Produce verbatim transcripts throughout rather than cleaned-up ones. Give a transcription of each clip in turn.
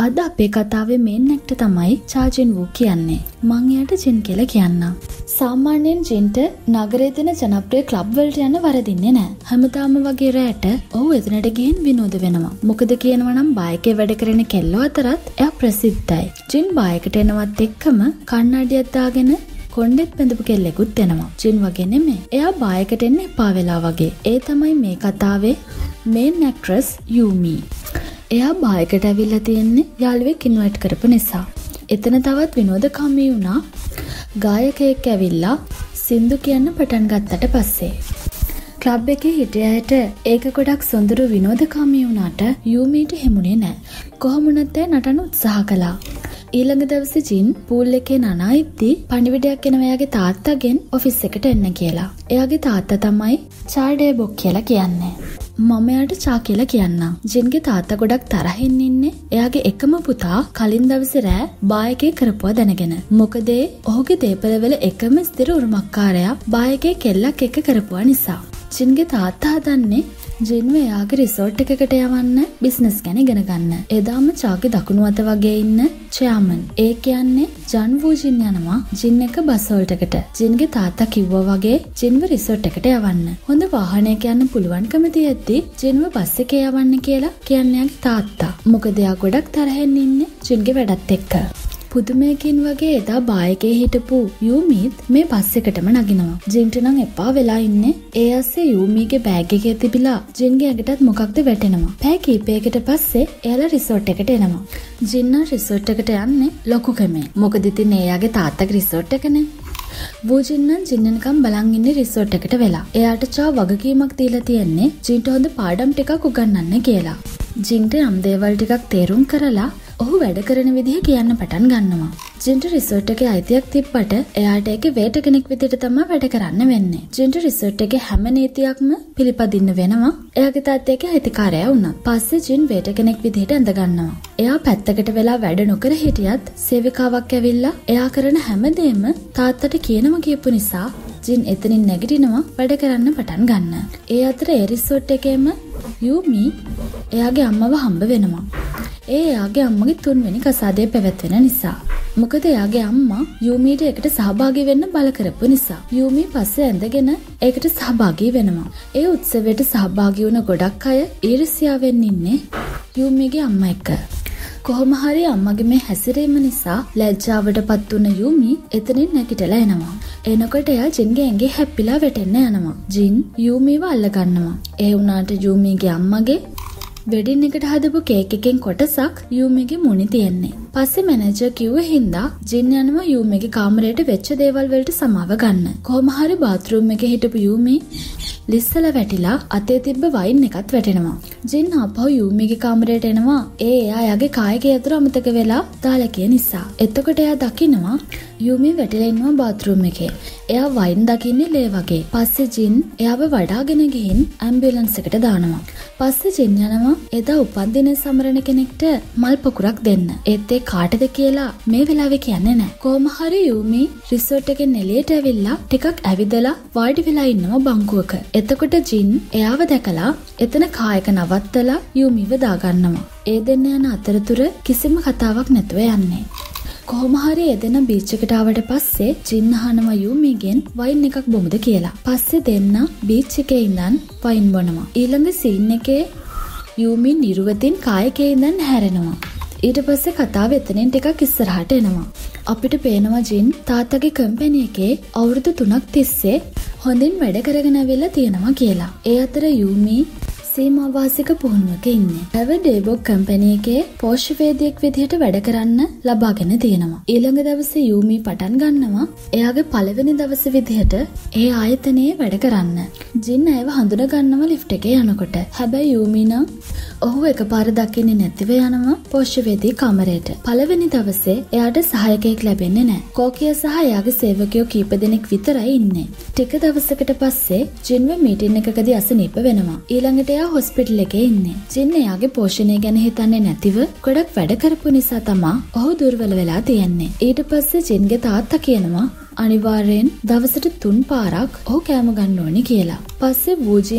අද අපේ කතාවේ මේන් ඇක්ටර් තමයි චාජින් වූ කියන්නේ. මං එයාට ජින් කියලා කියන්නම්. සාමාන්‍යයෙන් ජින්ට නගරයේ තියෙන ජනප්‍රිය ක්ලබ් වලට යන්න වරදින්නේ නැහැ. හැමදාම වගේ රැට ඔහු එතනට ගිහින් විනෝද වෙනවා. මොකද කියනවා නම් බායකේ වැඩ කරන කෙල්ලෝ අතරත් එයා ප්‍රසිද්ධයි. ජින් බායකට එනවත් එක්කම කන්නඩියක් දාගෙන කොණ්ඩෙත් බඳපු කෙල්ලෙකුත් එනවා. ජින් වගේ නෙමෙයි. එයා බායකට එන්න එපා වෙලා වගේ. ඒ තමයි මේ කතාවේ මේන් ඇක්ට්‍රස් යූමි. එයා බායකට ඇවිල්ලා තියෙන්නේ යාළුවෙක් ඉන්වයිට් කරපු නිසා. එතන තවත් විනෝදකාමී වුණා. ගායකයෙක් ඇවිල්ලා සින්දු කියන්න පටන් ගත්තට පස්සේ ක්ලබ් එකේ හිටියට ඒක ගොඩක් සොඳුරු විනෝදකාමී වුණාට යූමීට හිමුනේ නැහැ. කොහොමුණත් ඒ නටන උත්සාහ කළා. ඊළඟ දවසේ ජින් පූල් එකේ නනා ඉද්දි පණිවිඩයක් එනවා එයාගේ තාත්තගෙන් ඔෆිස් එකට එන්න කියලා. එයාගේ තාත්තා තමයි චාඩේ බොක් කියලා කියන්නේ. මම එයාට චා කියලා කියන්නම්. ජින්ගේ තාත්තා ගොඩක් තරහින් ඉන්නේ එයාගේ එකම පුතා කලින් දවසේ රෑ බායකේ කරපුවා දැනගෙන. මොකද ඔහුගේ දේපළවල එකම ස්ථිර උරුමකාරයා බායකේ කෙල්ලක් එක්ක කරපුවා නිසා. ජින්ගේ තාත්තා හදන්නේ ජින්ව එයාගේ රිසෝට් එකකට යවන්න බිස්නස් ගැන ඉගෙන ගන්න. එදාම චාගේ දකුණු අත වගේ ඉන්න චෙයාමන්. ඒ කියන්නේ ජන් වූ ජින් යනවා ජින් එක බස් හෝල්ටකට. ජින්ගේ තාත්තා කිව්වා වගේ ජින්ව රිසෝට් එකට යවන්න. හොඳ වාහනයක යන්න පුළුවන්කම තියෙද්දි ජින්ව බස් එකේ යවන්න කියලා කියන්නේ යාගේ තාත්තා. මොකද එයා ගොඩක් තරහෙන් ඉන්නේ ජින්ගේ වැඩත් එක්ක. පුදුමයකින් වගේ එදා බායකේ හිටපු යූමීත් මේ බස් එකටම නගිනවා. ජින්ට නම් එපා වෙලා ඉන්නේ. ඒ ඇස්සේ යූමීගේ බෑග් එකේ තිබිලා ජින්ගේ ඇඟටත් මොකක්ද වැටෙනවා. පැය කීපයකට පස්සේ එයාලා රිසෝට් එකට එනවා. ජින් නම් රිසෝට් එකට යන්නේ ලොකු කමෙන්. මොකද ඉතින් එයාගේ තාත්තගේ රිසෝට් එකනේ. වූජින් නම් ජින්නකම් බලන් ඉන්නේ රිසෝට් එකට වෙලා. එයාට චා වගකීමක් දීලා තියෙන්නේ ජින්ට හොඳ පාඩම් ටිකක් උගන්වන්න කියලා. ජින්ට යම් දේවල් ටිකක් තේරුම් කරලා ඔහු වැඩ කරන විදිහ කියන්න පටන් ගන්නවා. ජින්ට රිසෝට් එකේ අයිතියක් තිබ්බට එයාට ඒකේ වේටර් කෙනෙක් විදිහට තමයි වැඩ කරන්න වෙන්නේ. ජින්ට රිසෝට් එකේ හැම නීතියක්ම පිළිපදින්න වෙනවා. එයාගේ තාත්තගේ අයිතිකාරයා වුණා. පස්සේ ජින් වේටර් කෙනෙක් විදිහට ඇඳ ගන්නවා. එයා පැත්තකට වෙලා වැඩ නොකර හිටියත් සේවිකාවක් ඇවිල්ලා එයා කරන හැමදේම තාත්තට කියනවා කියපු නිසා ජින් එතනින් නැගිටිනවා වැඩ කරන්න පටන් ගන්න. ඒ අතර ඒ රිසෝට් එකේම යූමි එයාගේ අම්මව හම්බ වෙනවා. ඒ එයාගේ අම්මගේ තුන්වෙනි කසාදේ පැවැත්වෙන නිසා. මොකද එයාගේ අම්මා යූමීට ඒකට සහභාගී වෙන්න බල කරපු නිසා. යූමී පස්සේ ඇඳගෙන ඒකට සහභාගී වෙනවා. ඒ උත්සවයට සහභාගී වුණ ගොඩක් අය ඊර්ෂ්‍යාවෙන් ඉන්නේ යූමීගේ අම්මා එක්ක. කොහොම හරි අම්මගේ මේ හැසිරීම නිසා ලැජ්ජාවටපත් වුණ යූමී එතනින් නැගිටලා එනවා. එනකොට එයා ජින්ගේ ඇඟේ හැප්පිලා වැටෙන්න යනවා. ජින් යූමීව අල්ල ගන්නවා. ඒ වුණාට යූමීගේ අම්මගේ වෙඩින් එකට හදපු කේක් එකෙන් කොටසක් යූමීගේ මුණි තියෙන්නේ. පස්සේ මැනේජර් කිව්ව හින්දා ජින් යනවා යූමීගේ කාමරයට වෙච්ච දේවල් වලට සමාව ගන්න. කොහොම හරි බාත්රූම් එකේ හිටපු යූමී ලිස්සල වැටිලා අතේ තිබ්බ වයින් එකත් වැටෙනවා. ජින් ආපහු යූමීගේ කාමරයට එනවා. ඒ එයා යාගේ කායක යතුර අමතක වෙලා දාලා කිය නිසා. එතකොට එයා දකිනවා යූමී වැටිලා ඉන්නවා බාත්රූම් එකේ. එයා වයින් දකින්නේ ලේ වගේ. පස්සේ ජින් එයාව වඩාගෙන ගිහින් ඇම්බියුලන්ස් එකට දානවා. පස්සේ ජින් යනවා එදා උපන්දිනේ සමරන කෙනෙක්ට මල් පොකුරක් දෙන්න. ඒත් ඒ කාටද කියලා මේ වෙලාවේ කියන්නේ නැහැ. කොහොම හරි යූමී රිසෝට් එකෙන් එළියට ඇවිල්ලා ටිකක් ඇවිදලා වාඩි වෙලා ඉන්නවා බංකුවක. එතකොට ජින් එයාව දැකලා එතන කායක නවත්තලා යූමීව දාගන්නවා. ඒ දෙන්න යන අතරතුර කිසිම කතාවක් නැතුව යන්නේ. කොහොම හරි එදෙන බීච් එකට ආවට පස්සේ ජින් අහනවා යූමීගෙන් වයින් එකක් බොමුද කියලා. පස්සේ දෙන්න බීච් එකේ ඉඳන් වයින් බොනවා. ඊළඟ සීන් එකේ යූමී නිරුවතින් කායකේ ඉඳන් හැරෙනවා. ඊට පස්සේ කතාව එතනින් ටිකක් ඉස්සරහට එනවා. අපිට පේනවා ජින් තාත්තගේ කම්පැනි එකේ අවුරුදු තුනක් තිස්සේ හොඳින් වැඩ කරගෙන ආවිලා තියෙනවා කියලා. ඒ අතර යූමී සීමාවාසික පුහුණුවක ඉන්නේ. හැව ඩේබොක් කම්පැනි එකේ පෝෂ්‍යවේදියෙක් විදිහට වැඩ කරන්න ලබාගෙන තියෙනවා. ඊළඟ දවසේ යූමී පටන් ගන්නවා එයාගේ පළවෙනි දවසේ විදිහට ඒ ආයතනයේ වැඩ කරන්න. ජින් ඇයව හඳුන ගන්නවා ලිෆ්ට් එකේ යනකොට. හැබැයි යූමී නම් ඔහු එකපාර දකින්නේ නැතිව යනවා පෝෂ්‍යවේදී කාමරයට. පළවෙනි දවසේ එයාට සහායකයෙක් ලැබෙන්නේ නැහැ. කෝකිය සහ එයාගේ සේවකයෝ කීප දෙනෙක් විතරයි ඉන්නේ. ටික දවසකට පස්සේ ජින්ව මීටින් එකකදී අසනීප වෙනවා. ඊළඟට එයා හොස්පිටල් එකේ ඉන්නේ. ජින් එයාගේ පෝෂණය ගැන හිතන්නේ නැතිව ගොඩක් වැඩ කරපු නිසා තමයි ඔහු දුර්වල වෙලා තියෙන්නේ. ඊට පස්සේ ජින්ගේ තාත්තා කියනවා අනිවාර්යෙන් දවසට තුන් පාරක් ඔහු කෑම ගන්න ඕනි කියලා. පස්සේ වූජින්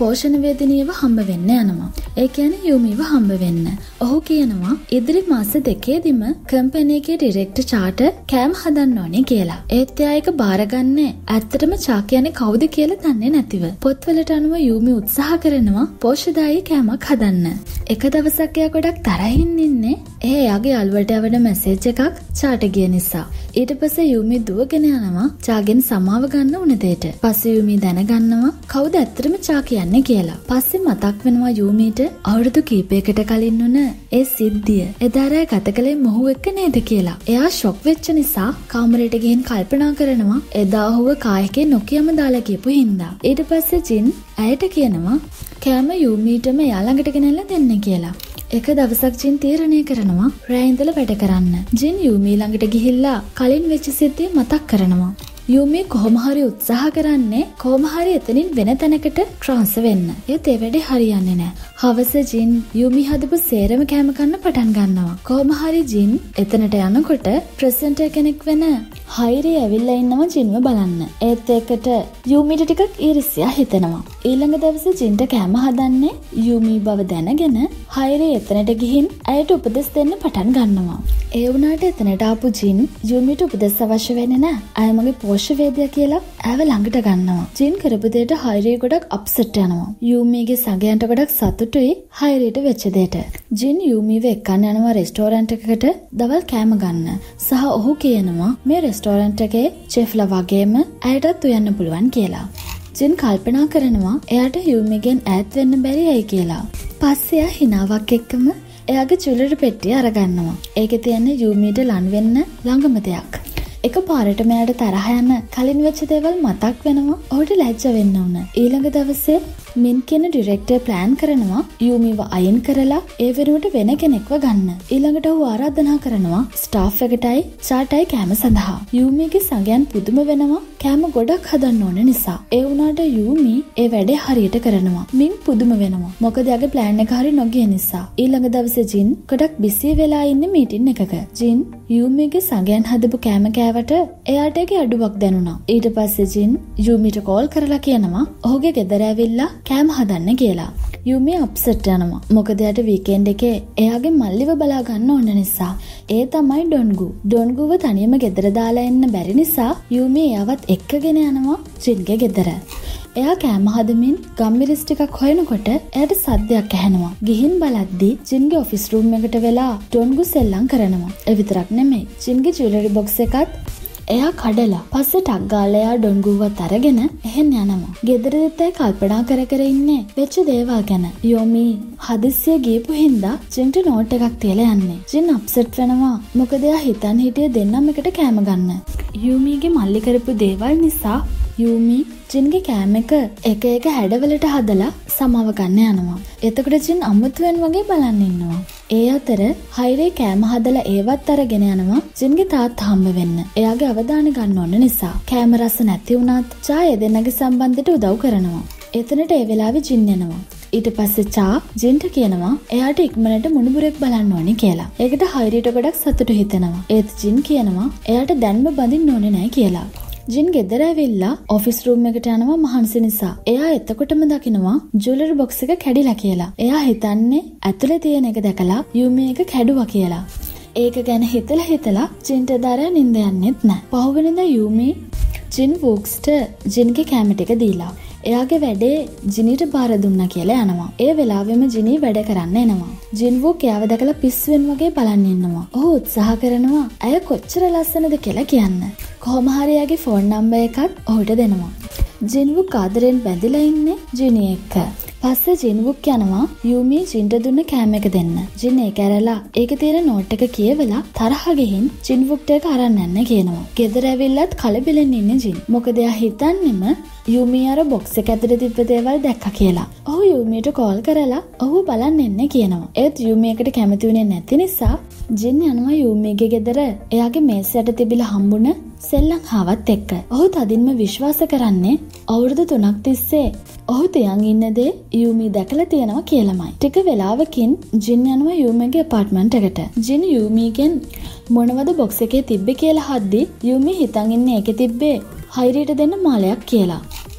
පෝෂණ වේදිනියව හම්බ වෙන්න යනවා. ඒ කියන්නේ යූමිව හම්බ වෙන්න. ඔහු කියනවා ඉදිරි මාස දෙකේදීම කම්පැනි එකේ ඩිරෙක්ටර් චාට කෑම හදන්න ඕනේ කියලා. ඒත් එයා ඒක බාරගන්නේ ඇත්තටම චා කියන්නේ කවුද කියලා දන්නේ නැතිව. පොත්වලට අනුව යූමි උත්සාහ කරනවා පෝෂදායී කෑමක් හදන්න. එක දවසක් එයා ගොඩක් තරහින් ඉන්නේ. ඒ එයාගේ යාළුවට යවන මැසේජ් එකක් චාට ගිය නිසා. ඊට පස්සේ යූමි දුවගෙන යනවා චාගෙන් සමාව ගන්න උන දෙයට. පස්සේ යූමි දැනගන්නවා කවුද ඇත්තටම චා කියන්නේ කියලා. පස්සේ මතක් වෙනවා යූමිට අවුරුදු කීපයකට කලින් උන ඒ සිද්ධිය. එදා රෑ ගත කළේ මොහු එක්ක නේද කියලා. එයා ෂොක් වෙච්ච නිසා කාමරයට ගිහින් කල්පනා කරනවා එදා ඔහුව කායකේ නොකියම දාලා කියපු හින්දා. ඊට පස්සේ ජින් ඇයට කියනවා කෑම යූමිටම එයා ළඟට ගෙනල්ලා දෙන්න කියලා. එක දවසක් ජින් තීරණය කරනවා රෑ ඉඳලා වැඩ කරන්න. ජින් යූමි ළඟට ගිහිල්ලා කලින් වෙච්ච සිද්ධිය මතක් කරනවා. යූමි කොහොම හරි උත්සාහ කරන්නේ කොහොම හරි එතනින් වෙන තැනකට ට්‍රාන්ස්ෆර් වෙන්න. ඒත් ඒ වැඩේ හරියන්නේ නැහැ. හවස ජින් යූමි හදපු සේරම කෑම කන්න පටන් ගන්නවා. කොහොම හරි ජින් එතනට යනකොට ප්‍රසන්ටර් කෙනෙක් වෙන හයිරි ඇවිල්ලා ඉන්නවා ජින්ව බලන්න. ඒත් ඒකට යූමිට ටිකක් ඊර්ෂ්‍යා හිතෙනවා. ඊළඟ දවසේ ජින්ට කෑම හදන්නේ යූමි බව දැනගෙන හයිරි එතනට ගිහින් ඇයට උපදෙස් දෙන්න පටන් ගන්නවා. ඒ වුණාට එතනට ආපු ජින් යූමිට උපදෙස් අවශ්‍ය වෙන්නේ නැහැ. අය මගේ පෝෂ්‍යවේදය කියලා ඇව ළඟට ගන්නවා. ජින් කරපු දෙයට හයිරි ගොඩක් අප්සෙට් යනවා. යූමිගේ සගයන්ට ගොඩක් සතුටුයි හයිරිට වෙච්ච දෙයට. ජින් යූමිව එක්කන් යනවා රෙස්ටෝරන්ට් එකකට දවල් කෑම ගන්න. සහ ඔහු කියනවා මේ රෙස්ටෝරන්ට් එකේ චෙෆ්ලා වගේම ඇයටත් උයන්න පුළුවන් කියලා. ජින් කල්පනා කරනවා එයාට යූමිගෙන් ඈත් වෙන්න බැරි ඇයි කියලා. පස්සේ එයා හිනාවක් එක්කම එයාගේ ජුවලරි පෙට්ටිය අරගන්නවා. ඒකේ තියෙන යූමිට ලන් වෙන්න ළඟම දෙයක්. එක පාරටම එයාට තරහ යන කලින් වෙච්ච දේවල් මතක් වෙනවා. ඔහුට ලැජ්ජ වෙන්න උන. ඊළඟ දවසේ මින් කියන ඩිරෙක්ටර් ප්ලෑන් කරනවා යූමිව අයින් කරලා ඒ වෙනුවට වෙන කෙනෙක්ව ගන්න. ඊළඟට ඔහු ආරාධනා කරනවා ස්ටාෆ් එකටයි චාටයි කෑම සඳහා. යූමිගේ සගයන් පුදුම වෙනවා කෑම ගොඩක් හදන්න ඕන නිසා. ඒ වුණාට යූමි ඒ වැඩේ හරියට කරනවා. මින් පුදුම වෙනවා. මොකද එයාගේ ප්ලෑන් එක හරි නොගිය නිසා. ඊළඟ දවසේ ජින් ගොඩක් බිසි වෙලා ඉන්නේ මීටින් එකක. ජින් යූමිගේ සගයන් හදපු කෑම කෑවට එයාට ඒකේ අඩුවක් දැනුණා. ඊට පස්සේ ජින් යූමිට කෝල් කරලා කියනවා ඔහුගේ ගෙදර ඇවිල්ලා කෑම හදන්න කියලා. යූමි අප්සෙට් යනවා. මොකද එයාට වීකෙන්ඩ් එකේ එයාගේ මල්ලිව බලා ගන්න ඕන නිසා. ඒ තමයි ඩොන්ගු. ඩොන්ගුව තනියම ගෙදර දාලා එන්න බැරි නිසා යූමි එයාවත් එක්කගෙන යනවා ජින්ගේ ගෙදර. එයා කෑම හදමින් ගම්මිරිස් ටිකක් හොයනකොට එයාට සද්දයක් ඇහෙනවා. ගිහින් බලද්දී ජින්ගේ ඔෆිස් රූම් එකට වෙලා ඩොන්ගු සෙල්ලම් කරනවා. ඒ විතරක් නෙමෙයි. ජින්ගේ ජුවලරි බොක්ස් එකත් එයා කඩලා පස්සේ ටක් ගාලා එයා ඩොන්ගුවත් අරගෙන එහෙන් යනවා. ගෙදරදීත් එයා කල්පනා කර කර ඉන්නේ වෙච්ච දේවල් ගැන. යෝමි හදිස්සිය ගියපු හින්දා ජින්ට නෝට් එකක් තියලා යන්නේ. ජින් අප්සෙට් වෙනවා. මොකද එයා හිතන් හිටියේ දෙන්නම එකට කෑම ගන්න. යූමිගේ මල්ලි කරපු දේවල් නිසා යූමි ජින්ගේ කෑම එක එක එක හැඩවලට හදලා සමාව ගන්න යනවා. එතකොට ජින් අමුතුවෙන් වගේ බලන් ඉන්නවා. ඒ අතර හයිරේ කෑම හදලා ඒවත් අරගෙන යනවා ජින්ගේ තාත්තා හම්බ වෙන්න. එයාගේ අවධානය ගන්න ඕන නිසා. කෑම රස නැති වුණත් චා ඒ දෙන්නගේ සම්බන්ධයට උදව් කරනවා. එතනට ඒ වෙලාවේ ජින් එනවා. ඊට පස්සේ චා ජින්ට කියනවා එයාට ඉක්මනට මුණුබුරෙක් බලන්න ඕනේ කියලා. ඒකට හයිරිට ගොඩක් සතුටු හිතෙනවා. ඒත් ජින් කියනවා එයාට දැන්ම බඳින්න ඕනේ නැහැ කියලා. ජින් ගෙදර ඇවිල්ලා ඔෆිස් රූම් එකට යනවා මහන්සි නිසා. එයා එතකොටම දකිනවා ජුවලරි බොක්ස් එක කැඩිලා කියලා. එයා හිතන්නේ ඇතුලේ තියෙන එක දැකලා යූමි එක කැඩුවා කියලා. ඒක ගැන හිතලා හිතලා ජින්ට දරා නිින්ද යන්නෙත් නැහැ. පහුවෙනිදා යූමි ජින් වොක්ස්ට ජින්ගේ කැම ටික දීලා එයාගේ වැඩේ ජිනිට බාර දුන්නා කියලා යනවා. ඒ වෙලාවෙම ජිනි වැඩ කරන්න එනවා. ජින් වොක් එයාව දැකලා පිස්සුවෙන් වගේ බලන් ඉන්නවා. ඔහු උත්සාහ කරනවා ඇය කොච්චර ලස්සනද කියලා කියන්න. කොහොම හරි එයාගේ ෆෝන් නම්බර් එකත් ඔහුට දෙනවා. ජින් වොක් ආදරෙන් බැඳිලා ඉන්නේ ජිනි එක්ක. පස්සේ ජින් වොක් යනවා යූමි ජින්ට දුන්න කෑම එක දෙන්න. ජින් ඒක ඇරලා ඒකේ තියෙන නෝට් එක කියවලා තරහ ගිහින් ජින් වොක්ට ඒක අරන් යන්න කියනවා. ගෙදර ඇවිල්ලත් කලබලෙන් ඉන්නේ ජින්. මොකද එයා හිතන්නේම යූමි අර බොක්ස් එක ඇතුලේ තිබ්බ දේවල් දැක්කා කියලා. ඔහු යූමිට කෝල් කරලා ඔහු බලන්න එන්න කියනවා. ඒත් යූමි එකට කැමති වෙන්නේ නැති නිසා ජින් යනවා යූමිගේ ගෙදර එයාගේ මේසයට තිබිලා හම්බුන සෙල්ලම් හාවත් එක්ක. ඔහු තදින්ම විශ්වාස කරන්නේ අවුරුදු තුනක් තිස්සේ ඔහු තියන් ඉන්න දේ යූමි දැකලා තියෙනවා කියලාමයි. ටික වෙලාවකින් ජින් යනවා යූමිගේ අපාර්ට්මන්ට් එකට. ජින් යූමිගෙන් මොනවද බොක්ස් එකේ තිබ්බේ කියලා හද්දි යූමි හිතන් ඉන්නේ ඒකේ තිබ්බේ හයිරිට දෙන්න මාලයක් කියලා.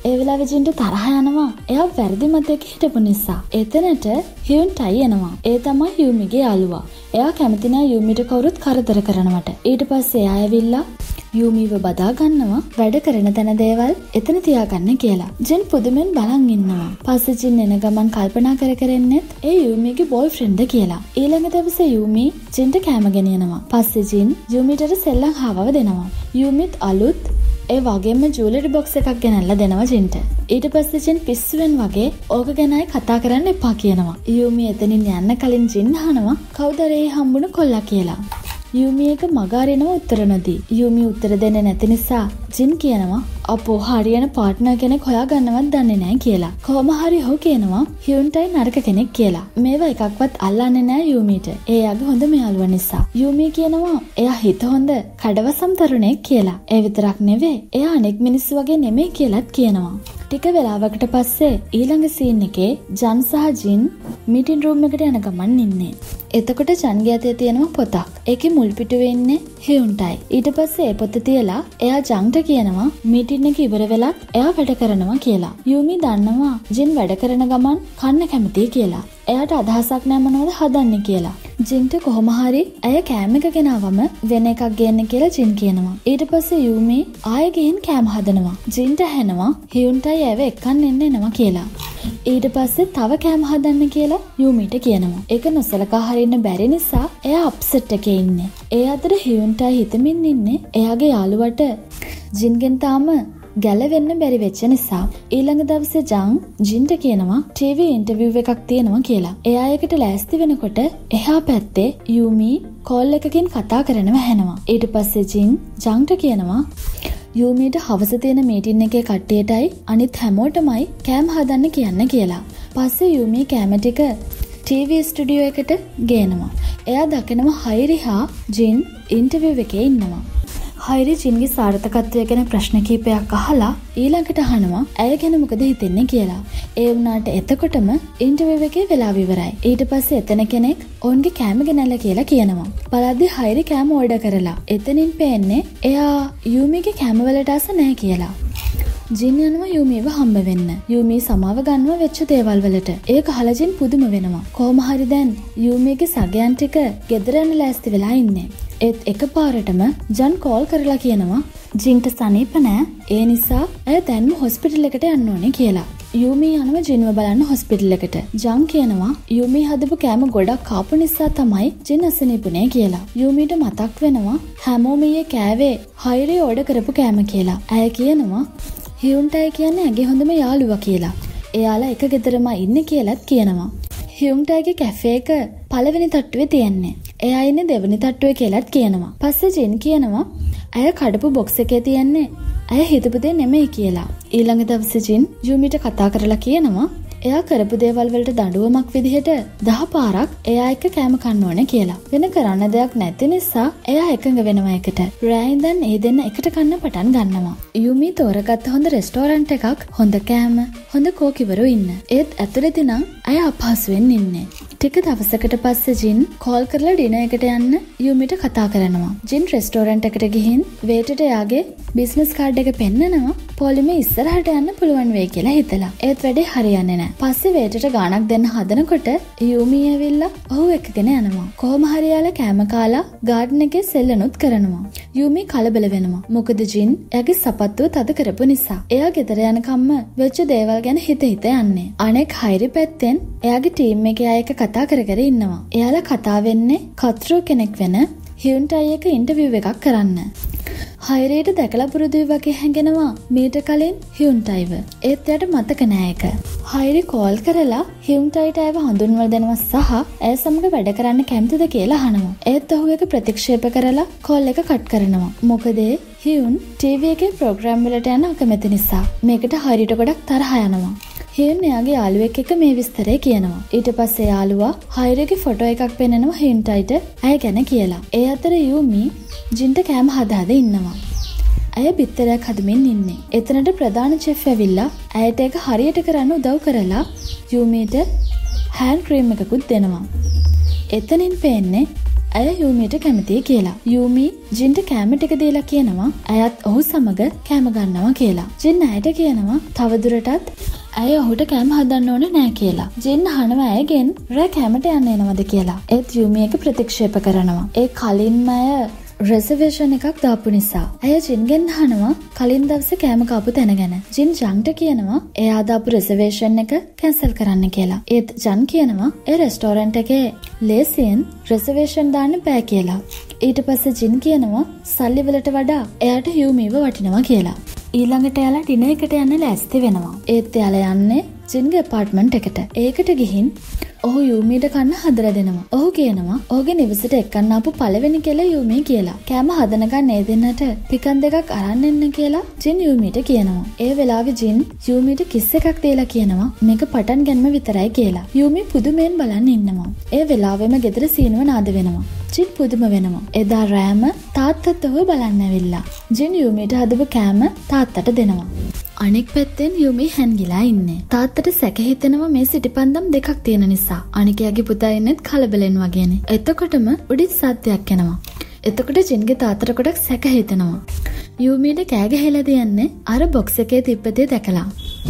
ඒ වෙලාවේ ජින්ට තරහ යනවා. එයා වැරදි මතයක හිටපු නිසා. එතනට හියුන් ටයි එනවා. ඒ තමයි යූමිගේ යාළුවා. එයා කැමති නෑ යූමිට කවුරුත් කරදර කරනවට. ඊට පස්සේ එයා ඇවිල්ලා යූමිව බදා ගන්නවා වැඩ කරන තැන දේවල් එතන තියාගන්න කියලා. ජින් පුදුමෙන් බලන් ඉන්නවා. පස්සේ ජින් එන ගමන් කල්පනා කර කර ඉන්නෙත් ඒ යූමිගේ බෝයිෆ්‍රෙන්ඩ් කියලා. ඊළඟ දවසේ යූමි ජින්ට කෑම ගෙනියනවා. පස්සේ ජින් යූමිට සෙල්ලම් හාවව දෙනවා. යූමිත් අලුත් ඒ වගේම ජුවලරි බොක්ස් එකක් ගෙනල්ලා දෙනවා ජින්ට. ඊට පස්සේ ජින් පිස්සුවෙන් වගේ ඕක ගැනයි කතා කරන්න එපා කියනවා. යූමි එතනින් යන්න කලින් ජින් අහනවා කවුද ඒ හම්බුන කොල්ලා කියලා. යූමි එක මගාරිනවා උත්තර නොදී. යූමි උත්තර දෙන්නේ නැති නිසා ජින් කියනවා අපෝ හරියන පාර්ට්නර් කෙනෙක් හොයාගන්නවත් දන්නේ නැහැ කියලා. කොහොම හරි ඔහු කියනවා හියුන්ටයි නරක කෙනෙක් කියලා. මේවා එකක්වත් අල්ලන්නේ නැහැ යූමිට. එයාගේ හොඳම යාළුවා නිසා. යූමි කියනවා එයා හිත හොඳ කඩවසම් තරුණෙක් කියලා. ඒ විතරක් නෙවෙයි එයා අනෙක් මිනිස්සු වගේ නෙමෙයි කියලාත් කියනවා. ටික වෙලාවකට පස්සේ ඊළඟ සීන් එකේ ජන් සහ ජින් මීටින් රූම් එකට යන ගමන් ඉන්නේ. එතකොට ජන්ගේ අතේ තියෙනවා පොතක්. ඒකේ මුල් පිටුවේ ඉන්නේ හියුන්ටයි. ඊට පස්සේ ඒ පොත තියලා එයා ජන්ට කියනවා මීටින් එක ඉවර වෙලත් එයා වැඩ කරනවා කියලා. යූමි දන්නවා ජින් වැඩ කරන ගමන් කන්න කැමතියි කියලා. එයාට අදහසක් නැහැ මොනවද හදන්නේ කියලා. ජින්ට කොහොම හරි ඇය කෑම එක ගෙනාවම වෙන එකක් ගේන්න කියලා ජින් කියනවා. ඊට පස්සේ යූමි ආයෙ ගිහින් කෑම හදනවා. ජින්ට ඇහෙනවා හියුන්ටයි ඇව එක්කන් එන්න එනවා කියලා. ඊට පස්සේ තව කෑම හදන්න කියලා යූමිට කියනවා. ඒක නොසලකා හරින්න බැරි නිසා එයා අප්සෙට් එකේ ඉන්නේ. ඒ අතර හියුන්ටයි හිතමින් ඉන්නේ එයාගේ යාළුවට ජින්ගෙන් තාම ගැලවෙන්න බැරි වෙච්ච නිසා. ඊළඟ දවසේ ජං ජින්ට කියනවා ටීවී ඉන්ටර්විව් එකක් තියෙනවා කියලා. එයා ඒකට ලෑස්ති වෙනකොට එහා පැත්තේ යූමි කෝල් එකකින් කතා කරනව ඇහෙනවා. ඊට පස්සේ ජින් ජංට කියනවා යූමිට හවස තියෙන මීටින් එකේ කට්ටියටයි අනිත් හැමෝටමයි කෑම හදන්න කියන්න කියලා. පස්සේ යූමි කෑම ටික ටීවී ස්ටුඩියෝ එකට ගේනවා. එයා දකිනවා හයිරි හා ජින් ඉන්ටර්විව් එකේ ඉන්නවා. හයිරි ජින්ගේ සාර්ථකත්වය ගැන ප්‍රශ්න කීපයක් අහලා ඊළඟට අහනවා ඇය ගැන මොකද හිතෙන්නේ කියලා. ඒ වුණාට එතකොටම ඉන්ටර්විව් එකේ වෙලාව ඉවරයි. ඊට පස්සේ එතන කෙනෙක් ඔවුන්ගේ කෑම ගෙනල්ලා කියලා කියනවා. බලද්දි හයිරි කෑම ඕඩර් කරලා. එතනින් පේන්නේ එයා යූමිගේ කෑම වලට ආස නැහැ කියලා. ජින් යනවා යූමිව හම්බ වෙන්න. යූමි සමාව ගන්නවා වෙච්ච දේවල් වලට. ඒක අහලා ජින් පුදුම වෙනවා. කොහොම හරි දැන් යූමිගේ සගයන් ටික ගෙදර යන ලෑස්ති වෙලා ඉන්නේ. ඒත් එකපාරටම ජන් කෝල් කරලා කියනවා ජින්ට සනීප නෑ. ඒ නිසා ඇය දැන්ම හොස්පිටල් එකට යන්න ඕනේ කියලා. යූමි යනවා ජින්ව බලන්න හොස්පිටල් එකට. ජන් කියනවා යූමි හදපු කෑම ගොඩක් කාපු නිසා තමයි ජින් අසනීපුනේ කියලා. යූමිට මතක් වෙනවා හැමෝම ඊයේ කෑවේ හයිරි ඕඩර් කරපු කෑම කියලා. ඇය කියනවා හියුන්ටයි කියන්නේ ඇගේ හොඳම යාළුවා කියලා. එයාලා එක ගෙදරම ඉන්නේ කියලාත් කියනවා. හියුන්ටයිගේ කැෆේ එක පළවෙනි තට්ටුවේ තියන්නේ. එයා ඉන්නේ දෙවෙනි තට්ටුවේ කියලාත් කියනවා. පස්සේ ජින් කියනවා ඇය කඩපු බොක්ස් එකේ තියන්නේ ඇය හිතපු දේ නෙමෙයි කියලා. ඊළඟ දවසේ ජින් යූමිට කතා කරලා කියනවා එයා කරපු දේවල් වලට දඬුවමක් විදිහට දහ පාරක් එයා එක්ක කෑම කන්න ඕනේ කියලා. වෙන කරන්න දෙයක් නැති නිසා එයා එකඟ වෙනවා එකට. රෑ ඉඳන් ඒ දෙන්න එකට කන්න පටන් ගන්නවා. යූමි තෝරගත්ත හොඳ රෙස්ටෝරන්ට් එකක්, හොඳ කෑම, හොඳ කෝකිවරු ඉන්න. ඒත් ඇතුළේදී නම් අය අපහසුවෙන් ඉන්නේ. ටික දවසකට පස්සේ ජින් කෝල් කරලා ඩිනර් එකට යන්න යූමිට කතා කරනවා. ජින් රෙස්ටෝරන්ට් එකට ගිහින් වේටර්ට එයාගේ බිස්නස් කාඩ් එක පෙන්නනවා. පොලිමේ ඉස්සරහට යන්න පුළුවන් වෙයි කියලා හිතලා. ඒත් වැඩේ හරියන්නේ නැහැ. පස්සේ වේටර්ට ගාණක් දෙන්න හදනකොට යූමි ඇවිල්ලා ඔහු එක්කගෙන යනවා. කොහොම හරි යාලා කෑම කාලා ගාඩන් එකේ සෙල්ලනුත් කරනවා. යූමි කලබල වෙනවා. මොකද ජින් එයාගේ සපත්තුව තද කරපු නිසා. එයා ගෙදර යනකම්ම වෙච්ච දේවල් ගැන හිත හිත යන්නේ. අනෙක් හයිරි පැත්තෙන් එයාගේ ටීම් එකේ අය එක්ක කතා කර කර ඉන්නවා. එයාලා කතා වෙන්නේ කත්රෝ කෙනෙක් වෙන හියුන්ටයි එක ඉන්ටර්විව් එකක් කරන්න. හයිරියට දැකලා පුරුදුයි වගේ හැඟෙනවා මීට කලින් හියුන්ටයිව. ඒත් එයාට මතක නෑ ඒක. හයිරි කෝල් කරලා හියුන්ටයිට ඇව හඳුන්වලා දෙනවා සහ ඇය සමග වැඩ කරන්න කැමතිද කියලා අහනවා. ඒත් ඔහු ඒක ප්‍රතික්ෂේප කරලා කෝල් එක කට් කරනවා. මොකද හියුන් ටීවී එකේ ප්‍රෝග්‍රෑම් වලට යන අකමැති නිසා. මේකට හයිරිට ගොඩක් තරහ යනවා. හියුන් එයාගේ යාළුවෙක් එක්ක මේ විස්තරය කියනවා. ඊට පස්සේ යාළුවා හයිරිගේ ෆොටෝ එකක් පෙන්නනවා හියුන්ටයිට ඇය ගැන කියලා. ඒ අතර යූමි ජින්ට කෑම හදාද ඉන්නවා. ඇය බිත්තරයක් හදමින් ඉන්නේ. එතනට ප්‍රධාන චෙෆ් ඇවිල්ලා ඇයට ඒක හරියට කරන්න උදව් කරලා යූමිට හෑන්ඩ් ක්‍රීම් එකකුත් දෙනවා. එතනින් පේන්නේ ඇය යූමීට කැමතියි කියලා. යූමී ජින්ට කෑම ටික දීලා කියනවා ඇයත් ඔහු සමග කෑම ගන්නවා කියලා. ජින් ඇයට කියනවා තවදුරටත් ඇය ඔහුට කෑම හදන්න ඕනේ නෑ කියලා. ජින් අහනවා ඇයගෙන් රෑ කෑමට යන්න එනවද කියලා. ඒත් යූමී එක ප්‍රතික්ෂේප කරනවා. ඒ කලින්ම ඇය රිසර්වේෂන් එකක් දාපු නිසා. ඇය ජින්ගෙන් අහනවා කලින් දවසේ කෑම කාපු තැන ගැන. ජින් ජන්ට කියනවා එයා දාපු රිසර්වේෂන් එක කැන්සල් කරන්න කියලා. ඒත් ජන් කියනවා ඒ රෙස්ටෝරන්ට් එකේ ලේසියෙන් රිසර්වේෂන් දාන්න බෑ කියලා. ඊට පස්සේ ජින් කියනවා සල්ලි වලට වඩා එයාට යූමීව වටිනවා කියලා. ඊළඟට එයාලා ඩිනර් එකට යන්න ලෑස්ති වෙනවා. ඒත් එයාලා යන්නේ ජින්ගේ ඇපාර්ට්මන්ට් එකට. ඒකට ගිහින් ඔහු යූමීට කන්න හදලා දෙනවා. ඔහු කියනවා ඔහුගේ නිවසට එක්කන්න ආපු පළවෙනි කෙල්ල යූමී කියලා. කෑම හදනකන් ඒ දෙන්නට පිකන් දෙකක් අරන් එන්න කියලා ජින් යූමීට කියනවා. ඒ වෙලාවේ ජින් යූමීට කිස් එකක් දීලා කියනවා මේක පටන් ගන්නම විතරයි කියලා. යූමී පුදුමෙන් බලන් ඉන්නවා. ඒ වෙලාවෙම ගෙදර සීනුව නාද වෙනවා. ජින් පුදුම වෙනවා. එදා රෑම තාත්තත් ඔහු බලන්න ඇවිල්ලා. ජින් යූමීට හදපු කෑම තාත්තට දෙනවා. අනෙක් පැත්තෙන් යූමී හැන්ගිලා ඉන්නේ. තාත්තට සැක හිතෙනවා මේ සිටිපන්දම් දෙකක් තියෙන නිසා. අනිකයාගේ පුතා ඉන්නෙත් කලබලෙන් වගේනේ. එතකොටම උඩින් සද්දයක් එනවා. එතකොට ජින්ගේ තාත්තට ගොඩක් සැක හිතෙනවා. යූමීට කෑ ගහලා තියන්නේ අර බොක්ස් එකේ තිබ්බතේ දැකලා.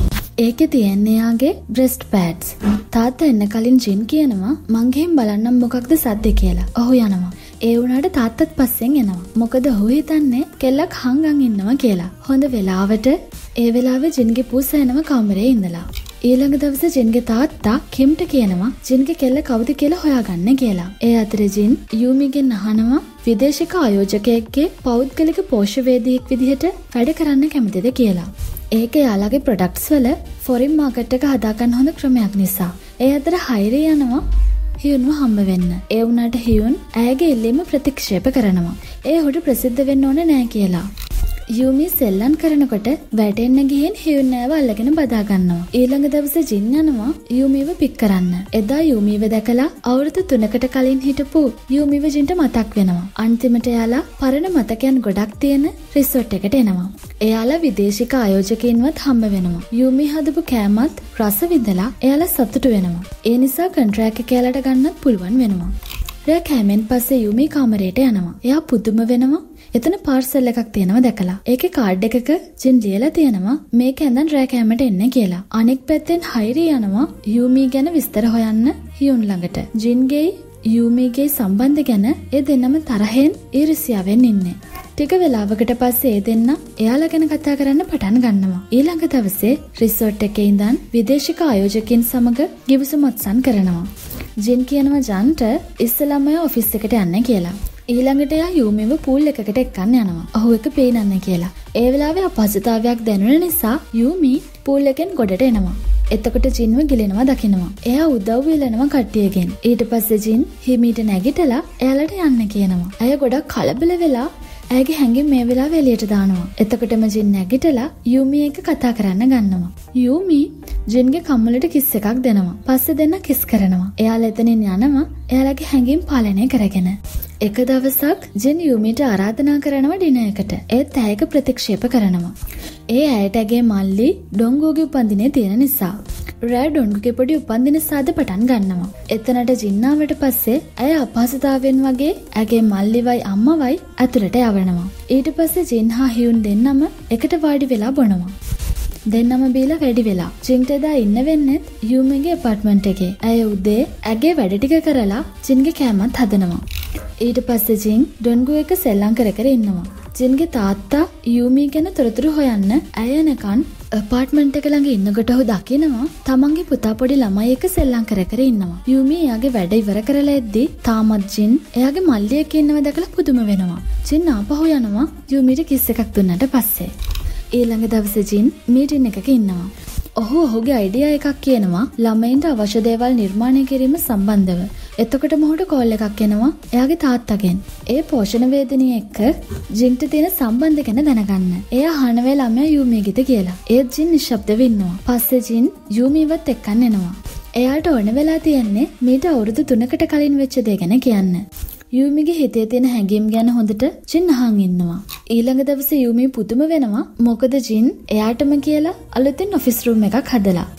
ඒකේ තියන්නේ යාගේ බ්‍රෙස්ට් පැඩ්ස්. තාත්තා එන්න කලින් ජින් කියනවා මං ගිහින් බලන්නම් මොකක්ද සද්දේ කියලා. ඔහු යනවා. ඒ වුණාට තාත්තත් පස්සෙන් එනවා. මොකද ඔහු හිතන්නේ කෙල්ලක් හංගන් ඉන්නවා කියලා. හොඳ වෙලාවට ඒ වෙලාවේ ජින්ගේ පුතා එනවා කාමරේ ඉඳලා. ඊළඟ දවසේ ජින්ගේ තාත්තා කිම්ට කියනවා ජින්ගේ කෙල්ල කවුද කියලා හොයාගන්න කියලා. ඒ අතරේ ජින් යූමීගෙන් අහනවා විදේශික ආයෝජකයෙක්ගේ පෞද්ගලික පෝෂ්‍යවේදියෙක් විදිහට වැඩ කරන්න කැමතිද කියලා. ඒක යාළගේ ප්‍රොඩක්ට්ස් වල ෆොරින් මාකට් එක හදාගන්න හොඳ ක්‍රමයක් නිසා. ඒ අතර හයිරේ යනවා හියුන්ව හම්බ වෙන්න. ඒ වුණාට හියුන් ඇයගේ ඉල්ලීම ප්‍රතික්ෂේප කරනවා. ඒ ඔහුට ප්‍රසිද්ධ වෙන්න ඕනේ නෑ කියලා. යූමී සෙල්ලම් කරනකොට වැටෙන්න ගිහින් හියුන් ඇයව අල්ලගෙන බදා ගන්නවා. ඊළඟ දවසේ ජින් යනවා යූමීව පික් කරන්න. එදා යූමීව දැකලා අවුරුදු තුනකට කලින් හිටපු යූමීව ජින්ට මතක් වෙනවා. අන්තිමට එයාලා පරණ මතකයන් ගොඩක් තියෙන රිසෝට් එකට එනවා. එයාලා විදේශික ආයෝජකයින්වත් හම්බ වෙනවා. යූමී හදපු කෑමත් රස විඳලා එයාලා සතුටු වෙනවා. ඒ නිසා කොන්ට්‍රැක්ට් එක එයාලට ගන්නත් පුළුවන් වෙනවා. රෑ කෑමෙන් පස්සේ යූමී කාමරයට යනවා. එයා පුදුම වෙනවා එතන පාර්සල් එකක් තියෙනවා දැකලා. ඒකේ කාඩ් එකක ජින් ලියලා තියෙනවා මේක ඇඳන් රෑ කෑමට එන්න කියලා. අනෙක් පැත්තෙන් හයිරි යනවා යූමී ගැන විස්තර හොයන්න හියුන් ළඟට. ජින්ගේ යූමීගේ සම්බන්ධ ගැන ඒ දෙන්නම තරහෙන් ඊර්ෂ්‍යාවෙන් ඉන්නේ. ටික වෙලාවකට පස්සේ ඒ දෙන්න එයාලා ගැන කතා කරන්න පටන් ගන්නවා. ඊළඟ දවසේ රිසෝට් එකේ ඉඳන් විදේශික ආයෝජකයින් සමග ගිවිසුම් ඔත්සන් කරනවා. ජින් කියනවා ජන්ට ඉස්සෙල්ලාම ඔෆිස් එකට යන්න කියලා. ඊළඟට එයා යූමීව පූල් එකකට එක්කන් යනවා. ඔහු එක පේනන්න කියලා. ඒ වෙලාවේ අපහසුතාවයක් දැනුන නිසා යූමී පූල් එකෙන් ගොඩට එනවා. එතකොට ජින්ව ගිලෙනවා දකිනවා. එයා උදව් ඉල්ලනවා කට්ටියගෙන්. ඊට පස්සේ ජින් හිමීට නැගිටලා එයාලට යන්න කියනවා. ඇය ගොඩක් කලබල වෙලා ඇයගේ හැඟීම් මේ වෙලාවේ එළියට දානවා. එතකොටම ජින් නැගිටලා යූමී එක්ක කතා කරන්න ගන්නවා. යූමී ජින්ගේ කම්මලට කිස් එකක් දෙනවා. පස්සේ දෙන්න කිස් කරනවා. එයාලා එතනින් යනවා එයාලගේ හැඟීම් පාලනය කරගෙන. එක දවසක් ජින් යූමීට ආරාධනා කරනවා ඩිනර් එකට. ඒත් ඇයක ප්‍රතික්ෂේප කරනවා. ඒ ඇයට ඇගේ මල්ලි ඩොංගුගේ උපන්දිනේ තියෙන නිසා. රෑ ඩොංගුගේ පොඩි උපන්දින සාද පටන් ගන්නවා. එතනට ජින් ආවට පස්සේ ඇය අපහසුතාවෙන් වගේ ඇගේ මල්ලිවයි අම්මවයි ඇතුළට යවනවා. ඊට පස්සේ ජින් හා හියුන් දෙන්නම එකට වාඩි වෙලා බොනවා. දෙන්නම බීලා වැඩි වෙලා. ජින්ට එදා ඉන්න වෙන්නේ යූමීගේ ඇපාර්ට්මන්ට් එකේ. ඇය උදේ ඇගේ වැඩ ටික කරලා ජින්ගේ කෑමත් හදනවා. ඊට පස්සේ ජින් ඩොන්ගු එක සෙල්ලම් කර කර ඉන්නවා. ජින්ගේ තාත්තා යූමී ගැන තොරතුරු හොයන්න ඇය එනකන් ඇපාර්ට්මන්ට් එක ළඟ ඉන්නකොට ඔහු දකිනවා තමන්ගේ පුතා පොඩි ළමයි එක්ක සෙල්ලම් කර කර ඉන්නවා. යූමී එයාගේ වැඩ ඉවර කරලා එද්දි තාමත් ජින් එයාගේ මල්ලි එක්ක ඉන්නව දැකලා පුදුම වෙනවා. ජින් ආපහු යනවා යූමීට කිස් එකක් දුන්නට පස්සේ. ඊළඟ දවසේ ජින් මීටින් එකක ඉන්නවා. ඔහු ඔහුගේ අයිඩියා එකක් කියනවා ළමයින්ට අවශ්‍ය දේවල් නිර්මාණය කිරීම සම්බන්ධව. එතකොට මොහුට කෝල් එකක් එනවා එයාගේ තාත්තගෙන්. ඒ පෝෂණ වේදිනිය එක්ක ජින්ට තියෙන සම්බන්ධ ගැන දැනගන්න. එයා අහනවා ළමයා යූමීගෙද කියලා. ඒත් ජින් නිශ්ශබ්දව ඉන්නවා. පස්සේ ජින් යූමීවත් එක්කන් එනවා. එයාට ඕන වෙලා තියෙන්නේ මීට අවුරුදු තුනකට කලින් වෙච්ච දේ ගැන කියන්න. යූමීගේ හිතේ තියෙන හැඟීම් ගැන හොඳට ජින් අහන් ඉන්නවා. ඊළඟ දවසේ යූමී පුදුම වෙනවා මොකද ජින් එයාටම කියලා අලුතින් ඔෆිස් රූම් එකක් හදලා.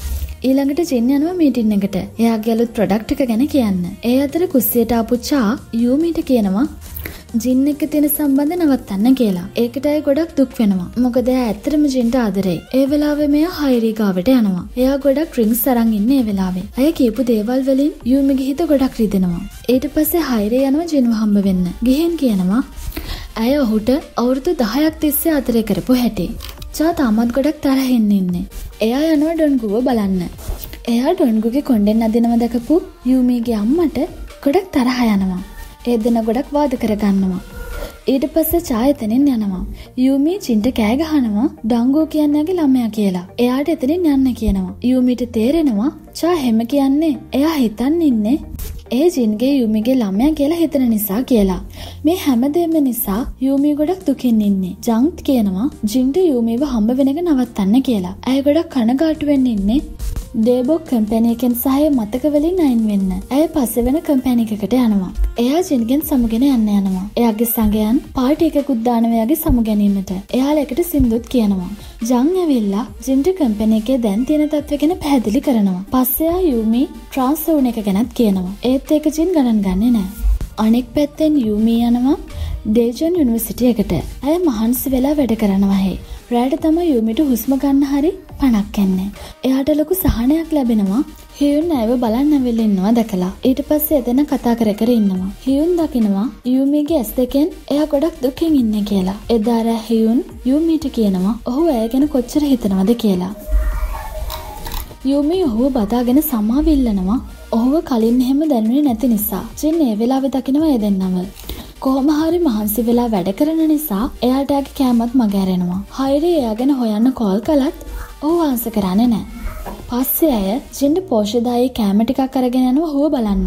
ඊළඟට ජින් යනවා මීටින් එකට. එයාගේ අලුත් ප්‍රොඩක්ට් එක ගැන කියන්න. ඒ අතර කුස්සියට ආපු චා යූමීට කියනවා ජින් එක්ක තියෙන සම්බන්ධය නවත්තන්න කියලා. ඒකට අය ගොඩක් දුක් වෙනවා. මොකද එයා ඇත්තටම ජින්ට ආදරෙයි. ඒ වෙලාවේ මෙයා හයිරි ගාවට යනවා. එයා ගොඩක් ඩ්‍රින්ක්ස් අරන් ඉන්නේ ඒ වෙලාවේ. අය කියපු දේවල් වලින් යූමිගේ හිත ගොඩක් රිදෙනවා. ඊට පස්සේ හයිරි යනවා ජින්ව හම්බ වෙන්න. ගිහින් කියනවා ඇය ඔහුට අවුරුදු දහයක් තිස්සේ ආදරය කරපු හැටි. චා තාමත් ගොඩක් තරහින් ඉන්නේ. එයා යනවා ඩොන්ගුව බලන්න. එයා ඩොන්ගුගේ කොණ්ඩෙන් අදිනව දැකපු යූමිගේ අම්මට ගොඩක් තරහ යනවා. ඒ දෙන ගොඩක් වාද කරගන්නවා. ඊට පස්සේ චා එතනින් යනවා. යූමි ජින්ට කෑ ගහනවා ඩොන්ගු කියන්නේගේ ළමයා කියලා. එයාට එතනින් යන්න කියනවා. යූමිට තේරෙනවා චා හැම කියන්නේ එයා හිතන් ඉන්නේ ඒ ජින්ගේ යූමිගේ ළමයා කියලා හිතන නිසා කියලා. මේ හැමදේම නිසා යූමි ගොඩක් දුකින් ඉන්නේ. ජංග් කියනවා ජින්ට යූමිව හම්බ වෙන එක නවත්තන්න කියලා. ඇය ගොඩක් කනගාටු වෙන්න ඉන්නේ ඩේබොක් කම්පැනි එකෙන් සහය මතක වලින් අයින් වෙන්න. ඇය පස්සේ වෙන කම්පැනි එකකට යනවා. එයා ජින්ගෙන් සමුගෙන යන්න යනවා. එයාගේ සංගයන් පාටි එකකුත් දානවා එයාගේ සමුගැනීමට. එයාලා එකට සින්දුත් කියනවා. ජං ඇවිල්ලා ජින්ට කම්පැනි එකේ දැන් තියෙන තත්ත්වය ගැන පැහැදිලි කරනවා. පස්සේ ආ යූමි ට්‍රාන්ස්ෆර් වුණ එක ගැනත් කියනවා. ඒත් ඒක ජින් ගණන් ගන්නේ නැහැ. අනෙක් පැත්තෙන් යූමි යනවා ඩේජන් යුනිවර්සිටි එකට. ඇය මහන්සි වෙලා වැඩ කරනවා හේ. රැයට තමයි යූමිට හුස්ම ගන්න හරි පණක් එන්නේ. එයාට ලොකු සහනයක් ලැබෙනවා. හියුන් ඇයව බලන්න ඇවිල්ලා ඉන්නවා දැකලා. ඊට පස්සේ එතන කතා කර කර ඉන්නවා. හියුන් දකිනවා යූමිගේ ඇස් දෙකෙන් එයා ගොඩක් දුකින් ඉන්නේ කියලා. එදා රෑ හියුන් යූමිට කියනවා ඔහු ඇය ගැන කොච්චර හිතනවද කියලා. යූමි ඔහුව බදාගෙන සමාව ඉල්ලනවා. ඔහුව කලින් එහෙම දැනුනේ නැති නිසා. ජින් ඒ වෙලාවේ දකිනවා ඒ දෙන්නම. කොහොම හරි මහන්සි වෙලා වැඩ කරන නිසා එයාට යාගේ කෑමත් මගහැරෙනවා. හයිරි එයා ගැන හොයන්න කෝල් කළත් ඔහු ආන්සර් කරන්නේ නැහැ. පස්සේ අය ජින්ට පෝෂදායි කෑම ටිකක් අරගෙන යනවා ඔහුව බලන්න.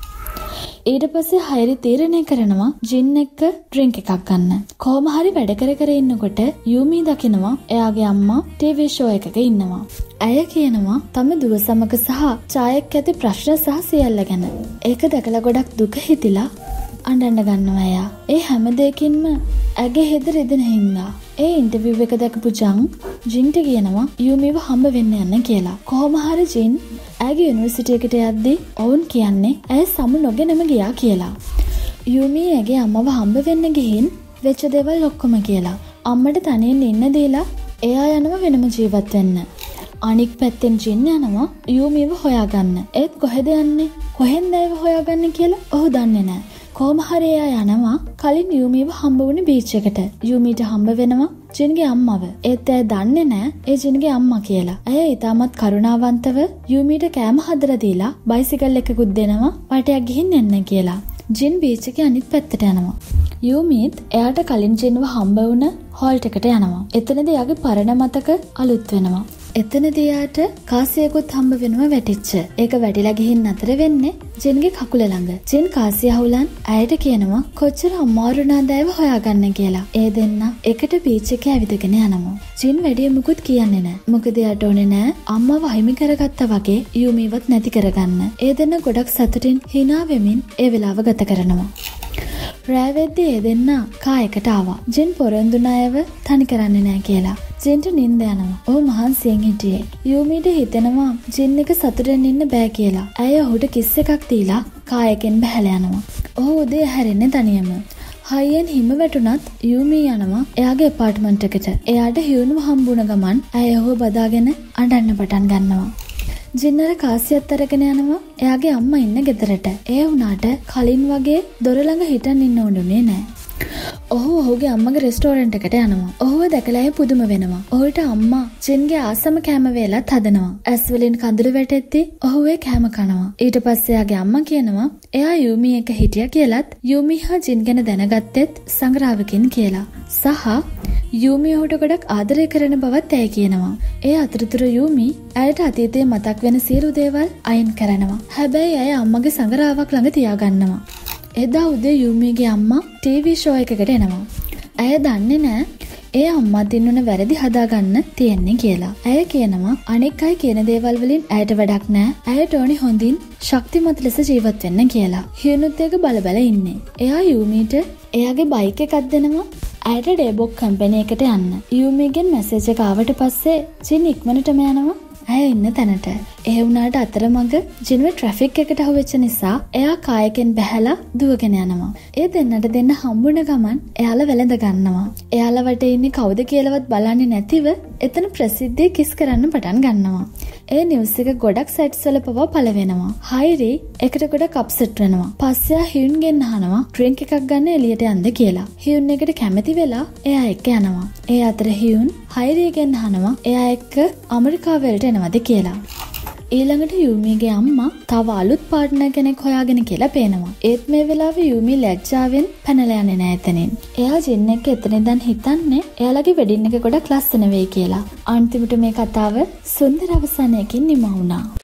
ඊට පස්සේ හයිරි තීරණය කරනවා ජින් එක්ක ඩ්‍රින්ක් එකක් ගන්න. කොහොම හරි වැඩ කර කර ඉන්නකොට යූමි දකිනවා එයාගේ අම්මා ටීවී ෂෝ එකක ඉන්නවා. ඇය කියනවා තම දුව සමග සහ චායක් ඇති ප්‍රශ්න සහ සියල්ල ගැන. ඒක දැකලා ගොඩක් දුක හිතිලා අඬන්න ගන්නවා එයා. ඒ හැම දෙයකින්ම ඇගේ හිත රිදෙන හින්දා. ඒ ඉන්ටර්විව් එක දැකපු ජං ජින්ට කියනවා යූමිව හම්බ වෙන්න යන්න කියලා. කොහොම හරි ජින් ඇගේ යුනිවර්සිටි එකට යද්දී ඔවුන් කියන්නේ ඇය සමු නොගෙනම ගියා කියලා. යූමි ඇගේ අම්මව හම්බ වෙන්න ගිහින් වෙච්ච දේවල් ඔක්කොම කියලා. අම්මට තනියෙන් ඉන්න දීලා එයා යනවා වෙනම ජීවත් වෙන්න. අනික් පැත්තෙන් ජින් යනවා යූමිව හොයාගන්න. ඒත් කොහෙද යන්නේ? කොහෙන්ද ඇයව හොයාගන්නේ කියලා ඔහු දන්නේ නැහැ. කොහොම හරි එයා යනවා කලින් යූමිව හම්බ වුණේ බීච් එකට. යූමිට හම්බ වෙනවා ජින්ගේ අම්මව. ඒත් ඇය දන්නේ නැහැ ඒ ජින්ගේ අම්මා කියලා. ඇය ඊටමත් කරුණාවන්තව යූමිට කෑම හදලා දීලා බයිසිකල් එකකුත් දෙනවා වටයක් ගිහින් එන්න කියලා. ජින් බීච් එකේ අනිත් පැත්තට යනවා. යූමිත් එයාට කලින් ජින්ව හම්බ වුණ හෝල්ට් එකට යනවා. එතනදී එයාගේ පරණ මතක අලුත් වෙනවා. එතනදී එයාට කාසියකුත් හම්බ වෙනවා වැටිච්ච. ඒක වැටිලා ගිහින් නතර වෙන්නේ ජින්ගේ කකුල ළඟ. ජින් කාසිය හුලන් ඇයට කියනවා කොච්චර අමාරු නේද ඇයව හොයාගන්න කියලා. ඒ දෙන්න එකට බීච් එකේ ඇවිදගෙන යනවා. ජින් වැඩි මුකුත් කියන්නේ නැහැ. මොකද එයාට ඕනේ නැහැ අම්මව හිමි කරගත්තා වගේ යූමිවත් නැති කරගන්න. ඒ දෙන්න ගොඩක් සතුටින් hina වෙමින් ඒ වෙලාව ගත කරනවා. රෑ වෙද්දී ඒ දෙන්න කායකට ආවා. ජින් පොරොන්දු ණයව තනි කරන්නේ නැහැ කියලා. ජින්ට නිින්ද යනවා. ඔහු මහන්සියෙන් හිටියේ. යූමිට හිතෙනවා ජින් එක සතුටෙන් ඉන්න බෑ කියලා. ඇය ඔහුට කිස් එකක් දීලා කායකෙන් බැහැලා යනවා. ඔහු උදේ හැරෙන්නේ තනියම. හයියෙන් හිම වැටුණත් යූමි යනවා එයාගේ ඇපාර්ට්මන්ට් එකට. එයාට හියුන්ව හම්බුණ ගමන් ඇය ඔහුව බදාගෙන අඬන්න පටන් ගන්නවා. ජින්නර කාසියත් අරගෙන යනවා එයාගේ අම්මා ඉන්න ගෙදරට. ඒ වුණාට කලින් වගේ දොර ළඟ හිටන් ඉන්න ඕනුනේ නෑ. ඔහු ඔහුගේ අම්මගේ රෙස්ටෝරන්ට් එකට යනවා. ඔහුව දැකලා එයා පුදුම වෙනවා. ඔහුට අම්මා ජින්ගේ ආසම කෑම වේලත් හදනවා. ඇස් වලින් කඳුළු වැටෙද්දි ඔහු ඒ කෑම කනවා. ඊට පස්සේ එයාගේ අම්මා කියනවා එයා යූමි එක හිටියා කියලත් යූමි හා ජින් ගැන දැනගත්තෙත් සංග්‍රාවකින් කියලා. සහ යූමි ඔහුට ගොඩක් ආදරය කරන බවත් ඇය කියනවා. ඒ අතරතුර යූමි ඇයට අතීතයේ මතක් වෙන සියලු දේවල් අයින් කරනවා. හැබැයි ඇය අම්මගේ සංග්‍රාවක් ළඟ තියාගන්නවා. එදා උදේ යූමිගේ අම්මා ටීවී ෂෝ එකකට එනවා. ඇය දන්නේ නැහැ ඒ අම්මා දිනුන වැරදි හදාගන්න තියෙන්නේ කියලා. ඇය කියනවා අනෙක් අය කියන දේවල් වලින් ඇයට වැඩක් නැහැ. ඇයට ඕනි හොඳින් ශක්තිමත් ලෙස ජීවත් වෙන්න කියලා. හියුනුත් එක බල බල ඉන්නේ. එයා යූමිට එයාගේ බයික් එකක් දෙනවා. ඇයට ඩේබොක් කම්පැනි එකට යන්න. යූමිගෙන් මැසේජ් එක ආවට පස්සේ ජින් ඉක්මනටම යනවා ඇය ඉන්න තැනට. ඒ වුණාට අතරමඟ ජින්ව ට්‍රැෆික් එකට අහුවෙච්ච නිසා එයා කායකෙන් බැහැලා දුවගෙන යනවා. ඒ දෙන්නට දෙන්න හම්බුන ගමන් එයාලා වැළඳ ගන්නවා. එයාලා වටේ ඉන්නේ කවුද කියලාවත් බලන්නේ නැතිව එතන ප්‍රසිද්ධිය කිස් කරන්න පටන් ගන්නවා. ඒ නිවුස් එක ගොඩක් සයිට්ස් වල පවා පළ වෙනවා. හයිරි එකට ගොඩක් අප්සෙට් වෙනවා. පස්සේ හියුන්ගෙන් අහනවා ඩ්‍රින්ක් එකක් ගන්න එළියට යන්න කියලා. හියුන් එකට කැමති වෙලා එයා එක්ක යනවා. ඒ අතර හියුන් හයිරිගෙන් අහනවා එයා එක්ක ඇමරිකාව වලට එනවද කියලා. ඊළඟට යූමීගේ අම්මා තව අලුත් පාර්ට්නර් කෙනෙක් හොයාගෙන කියලා පේනවා. ඒත් මේ වෙලාවේ යූමී ලැජ්ජාවෙන් පැනලා යන්නේ නැහැ එතනින්. එයා ජින් එක්ක එතන ඉඳන් හිතන්නේ එයාලගේ වෙඩින් එක ගොඩක් ලස්සන වෙයි කියලා. අන්තිමට මේ කතාව සුන්දර අවසානයකින් නිම වුණා.